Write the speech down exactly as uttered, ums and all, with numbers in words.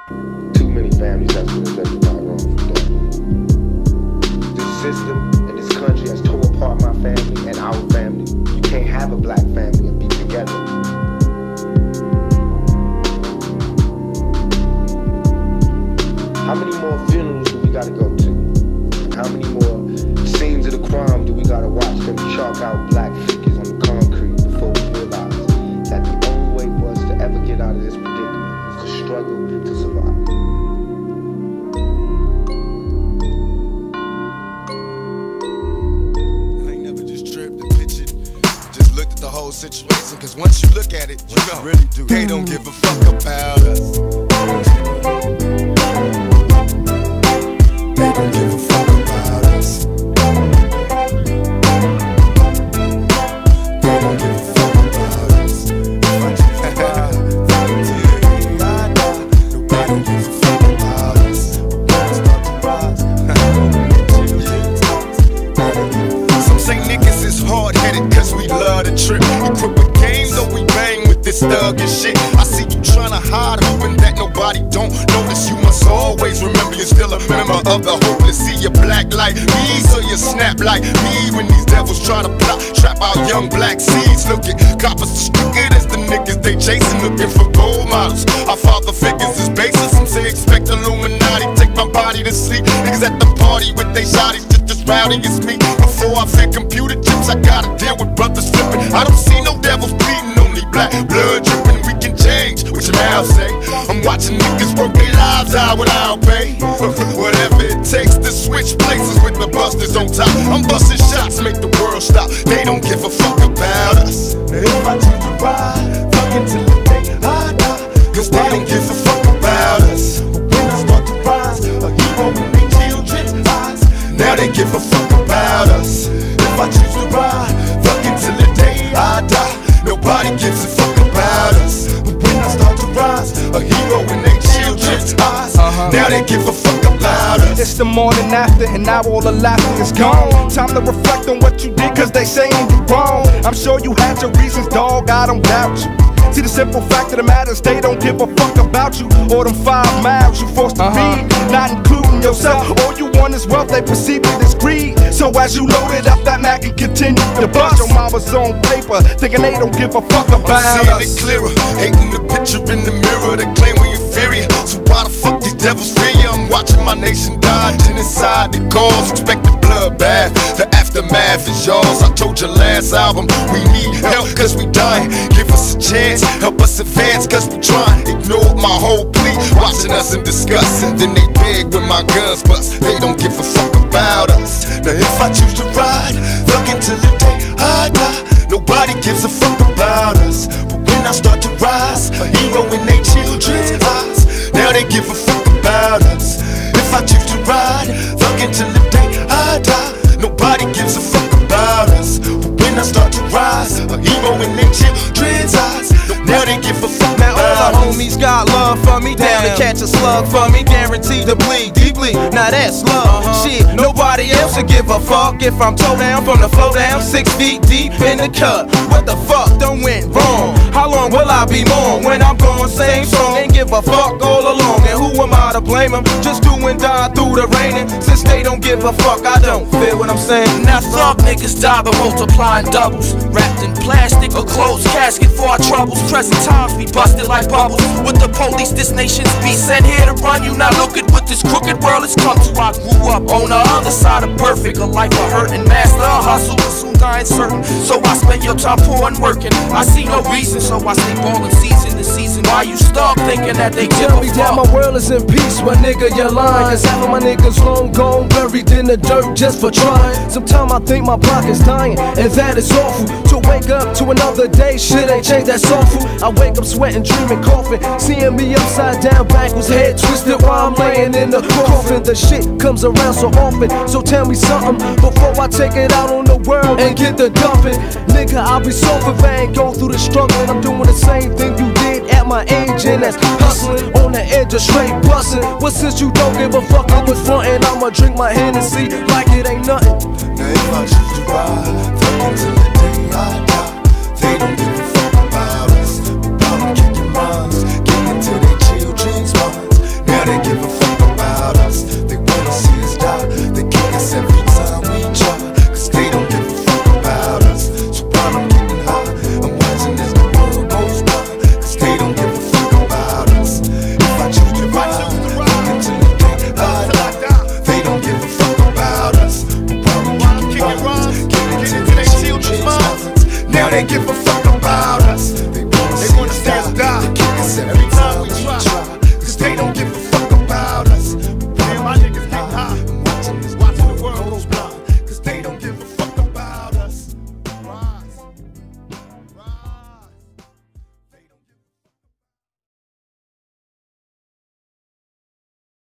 Too many families have been affected by wrongful death. This system and this country has torn apart my family and our family. You can't have a black family and be together. How many more funerals do we gotta go to? And how many more scenes of the crime do we gotta watch them chalk out black figures on the concrete before we realize that the only way for us to ever get out of this predicament is to struggle to survive? I ain't never just tripped and pitched it. Just looked at the whole situation, cause once you look at it, you know really do. They don't give a fuck about us. They don't give a fuck about us. They don't give a fuck about us. Nobody don't give a fuck about us. Some say niggas is hard-headed cause we love to trip. Equipped with game though we bang with this thug and shit. I see you tryna hide, hoping that nobody don't notice. You must always remember you're still a member of the hopeless. See you black like me, so you snap like me. When these devils try to plot, trap out young black seeds. Look at coppers as stupid as the niggas they chasing, looking for gold models. Our father figures is basis. Some say expect Illuminati, take my body to sleep. Niggas at the party with they shotties, just as rowdy as me. Before I fit computer chips, I gotta deal with brothers flipping. I don't see no devils bleeding, only black blood dripping. We can change, what your mouth say. I'm watching niggas work their lives out without pay. Whatever it takes to switch places with the busters on top. I'm busting shots, make the world stop. They don't give a fuck about us. Now if I choose to ride, fuck until the day I die, cause they don't give a fuck about us. But when I start to rise, a hero in their children's eyes, now they give a fuck about us. If I choose to ride, fuck until the day I die, nobody gives a fuck about us. But when I start to rise, a hero in their children's eyes, uh-huh. Now they give a fuck about us. It's the morning after and now all the laughter is gone. Time to reflect on what you did cause they saying you wrong. I'm sure you had your reasons, dog, I don't doubt you. See the simple fact of the matter is they don't give a fuck about you. Or them five miles you forced to uh-huh. read, not including yourself. All you want is wealth, they perceive it as greed. So as you load it up, that Mac and continue to bust. Your mama's on paper, thinking they don't give a fuck about I'm seeing us. it clearer, hating the picture in the mirror. They claim we inferior, so why the fuck these devils fear you? I'm watching my nation die, genocide the cause, expect the bloodbath. The aftermath is yours. I told you last album, we need help cause we dying. Give us a chance, help us advance cause we trying. Ignore my whole plea, watching us and discussing. Then they beg when my guns bust, they don't give a fuck about us. Now if I choose to ride, fuck until the day I die, nobody gives a fuck about us. But when I start to rise, a hero in their children's eyes, now they give a fuck about us. If I choose to ride, fuck until the day I die, nobody gives a fuck about us. But when I start to rise, a hero in their children's eyes, now they give a fuck now about us. all my homies got love for me, down to catch a slug for me, guaranteed to bleed deeply. Now that's love. Uh-huh. Shit, nobody else would give a fuck if I'm toe down from the flow down, six feet deep in the cut. What the fuck done went wrong? How long will I be mourn when I'm gone? Same song, ain't give a fuck all along. And who am I to blame them? Just do and die through the raining. Since they don't give a fuck, I don't feel what I'm saying. Now thug niggas die by multiplying doubles, wrapped in plastic, a closed casket for our troubles. Present times we busted like bubbles. With the police, this nation's beat sent here to run you. Now look at what this crooked world has come to. I grew up on the other side of perfect, a life of hurt and master a hustle, but soon I ain't certain. So I spend your time poor and working. I see no reason, so I stay ballin' season to season. Why you stuck thinking that they give Tell a me fuck? that my world is in peace, but nigga, you're lying. Cause half of my niggas long gone, buried in the dirt just for trying. Sometimes I think my pocket's dying, and that is awful. To wake up to another day, shit ain't changed, that's awful. I wake up sweating, dreaming, coughing, seeing me upside down, backwards, head twisted while I'm laying in the coffin. The shit comes around so often, so tell me something before I take it out on the world and get the dumping. Nigga, I'll be sober if I ain't go through the struggle. And I'm doing the same thing you did at my age, and that's hustling on the edge of straight busting. What since you don't give a fuck, I'm in front and I'ma drink my Hennessy like it ain't nothing. Now if I choose to ride, fuck until the day I die, they don't give a fuck about us. But I'm kicking rhymes, get into their children's minds. they give a